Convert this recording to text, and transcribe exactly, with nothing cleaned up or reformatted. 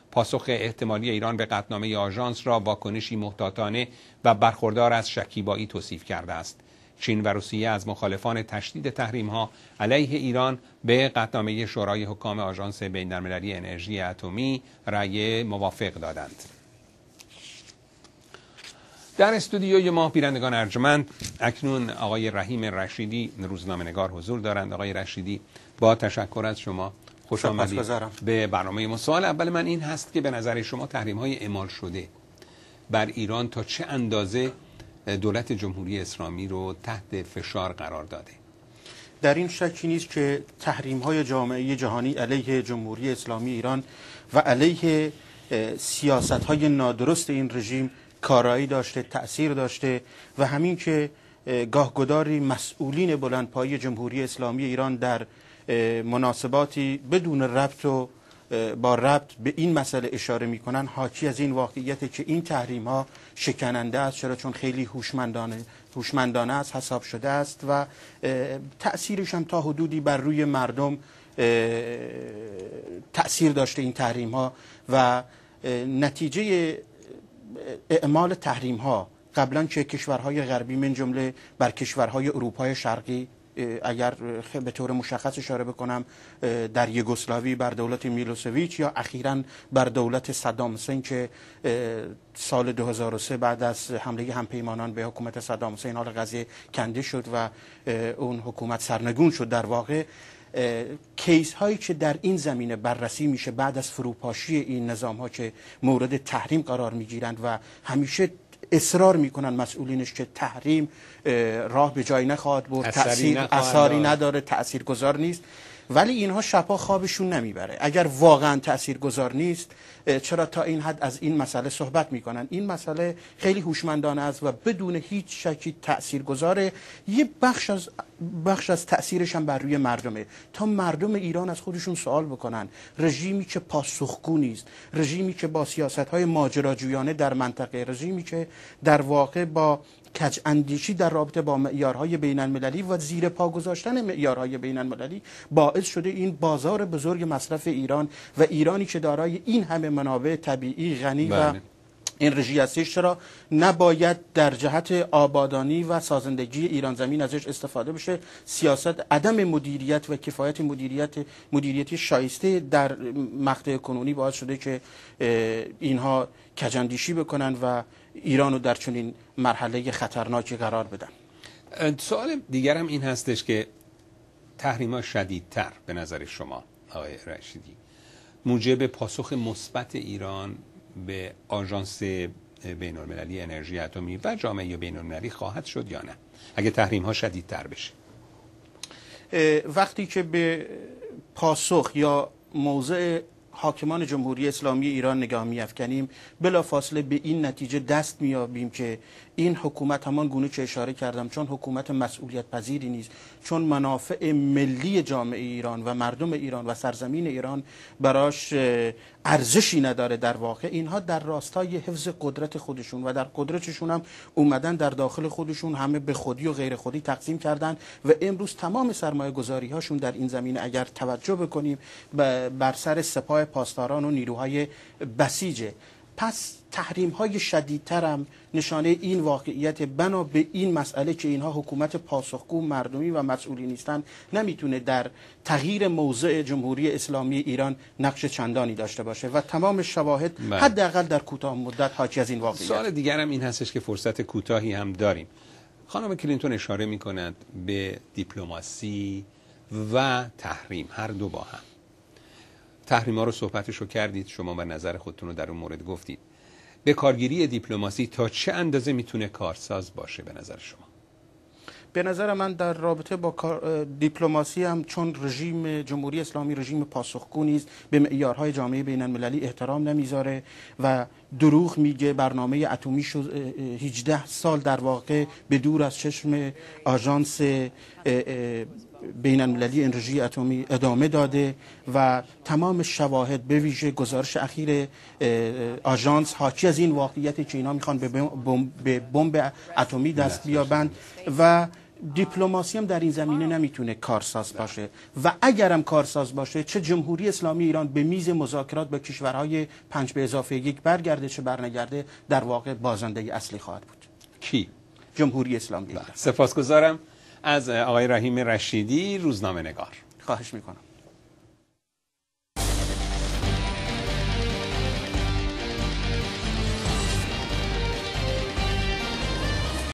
پاسخ احتمالی ایران به قطعنامه آژانس را واکنشی محتاطانه و برخوردار از شکیبایی توصیف کرده است. چین و روسیه از مخالفان تشدید تحریم‌ها علیه ایران به قطعنامه شورای حکام آژانس بین‌المللی انرژی اتمی رأی موافق دادند. در استودیوی ما بینندگان ارجمند اکنون آقای رحیم رشیدی روزنامه‌نگار حضور دارند. آقای رشیدی، با تشکر از شما، خوش آمدید به برنامه ما. سوال اول من این هست که به نظر شما تحریم‌های اعمال شده بر ایران تا چه اندازه دولت جمهوری اسلامی رو تحت فشار قرار داده؟ در این شکی نیست که تحریم‌های جامعه جهانی علیه جمهوری اسلامی ایران و علیه سیاست‌های نادرست این رژیم کارایی داشته، تأثیر داشته و همین که گاهگداری مسئولین بلندپایه جمهوری اسلامی ایران در مناسباتی بدون ربط و با ربط به این مسئله اشاره میکنن حاکی از این واقعیت که این تحریم ها شکننده است، چرا چون خیلی هوشمندانه هوشمندانه است حساب شده است و تأثیرش هم تا حدودی بر روی مردم تأثیر داشته این تحریم ها و نتیجه اعمال تحریم ها قبلا که کشورهای غربی من جمله بر کشورهای اروپای شرقی، اگر به طور مشخص اشاره بکنم در یوگسلاوی بر دولت میلوسویچ یا اخیراً بر دولت صدام حسین که سال دو هزار و سه بعد از حمله همپیمانان به حکومت صدام حسین حال قضیه کنده شد و اون حکومت سرنگون شد. در واقع کیس هایی که در این زمینه بررسی میشه بعد از فروپاشی این نظام ها که مورد تحریم قرار میگیرند و همیشه اصرار میکنن مسئولینش که تحریم راه به جای نخواهد برد، تأثیر اثری نداره، تأثیر گذار نیست، ولی اینها شبها خوابشون نمیبره. اگر واقعا تأثیر گذار نیست چرا تا این حد از این مسئله صحبت میکنن؟ این مسئله خیلی هوشمندانه است و بدون هیچ شکی تأثیر گذاره. یه بخش از بخش از تأثیرش هم بر روی مردمه. تا مردم ایران از خودشون سوال بکنن رژیمی که پاسخگو نیست، رژیمی که با سیاست‌های ماجراجویانه در منطقه، رژیمی که در واقع با کج اندیشی در رابطه با معیارهای بین المللی و زیر پا گذاشتن معیارهای بین المللی باعث شده این بازار بزرگ مصرف ایران و ایرانی که دارای این همه منابع طبیعی غنی و انرژی هستش چرا نباید در جهت آبادانی و سازندگی ایران زمین ازش استفاده بشه؟ سیاست عدم مدیریت و کفایت مدیریت مدیریتی شایسته در مقطع کنونی باعث شده که اینها کجاندیشی بکنن و ایرانو در چنین مرحله خطرناکی قرار بدن. سوال دیگرم این هستش که تحریم‌ها شدیدتر به نظر شما آقای رشیدی موجب پاسخ مثبت ایران به آژانس بین‌المللی انرژی اتمی و جامعه بین‌المللی خواهد شد یا نه اگه تحریم‌ها شدیدتر بشه؟ وقتی که به پاسخ یا موضع حاکمان جمهوری اسلامی ایران نگاه می‌افکنیم بلافاصله به این نتیجه دست می‌یابیم که این حکومت همان گونه که اشاره کردم چون حکومت مسئولیت پذیری نیست، چون منافع ملی جامعه ایران و مردم ایران و سرزمین ایران براش ارزشی نداره، در واقع اینها در راستای حفظ قدرت خودشون و در قدرتشون هم اومدن در داخل خودشون همه به خودی و غیر خودی تقسیم کردن و امروز تمام سرمایه گذاری هاشون در این زمینه اگر توجه بکنیم بر سر سپاه پاسداران و نیروهای بسیجه. پس تحریم های شدیدتر هم نشانه این واقعیت بنا به این مسئله که اینها حکومت پاسخگو مردمی و مسئولی نیستن نمیتونه در تغییر موضع جمهوری اسلامی ایران نقش چندانی داشته باشه و تمام شواهد حداقل در کوتاه مدت حاکی از این واقعیت. سوال دیگرم این هستش که فرصت کوتاهی هم داریم. خانم کلینتون اشاره میکنند به دیپلماسی و تحریم هر دو با هم. تحریم ها رو صحبتشو کردید، شما و نظر خودتون رو در اون مورد گفتید. به کارگیری دیپلماسی تا چه اندازه میتونه کارساز باشه به نظر شما؟ به نظر من در رابطه با دیپلماسی هم چون رژیم جمهوری اسلامی رژیم پاسخگو نیست، به معیارهای جامعه بین المللی احترام نمیذاره و دروغ میگه، برنامه اتمی هجده سال در واقع به دور از چشم آژانس بین المللی انرژی اتمی ادامه داده و تمام شواهد به ویژه گزارش اخیر آژانس حاکی از این واقعیت که اینا میخوان به بمب اتمی دست بیابند و دیپلماسی هم در این زمینه نمیتونه کارساز باشه و اگرم کارساز باشه چه جمهوری اسلامی ایران به میز مذاکرات با کشورهای پنج به اضافه یک برگرده چه برنگرده در واقع بازنده اصلی خواهد بود. کی؟ جمهوری اسلامی ایران. سپاسگزارم از آقای رحیم رشیدی، روزنامه نگار. خواهش میکنم.